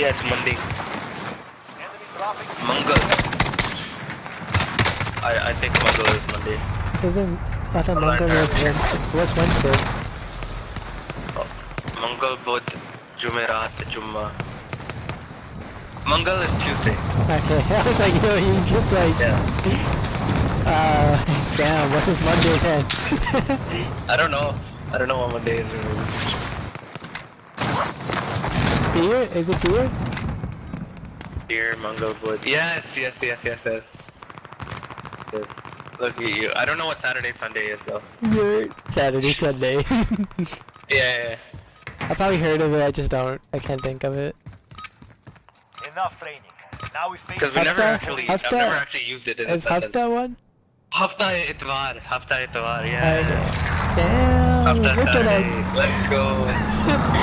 Yeah, it's Monday. Mangal. I think Mangal is Monday. Isn't, I thought Mangal was Wednesday. Oh, Mangal, Budh, Jumerat, Jumma. Mangal is Tuesday. Okay, I was like, yo, you just like... Yeah. Damn, what is Monday then? I don't know. I don't know what Monday is. Beer? Is it beer? Dear Mangal, Budh. Yes. Look at you. I don't know what Saturday, Sunday is though. Saturday, Sunday. Yeah. I probably heard of it, I can't think of it. Enough training. Now we face. Because I've never actually used it in a Is Hafta one? Hafta Itwar, yeah. Damn, Hafta look at Saturday, us. let's go.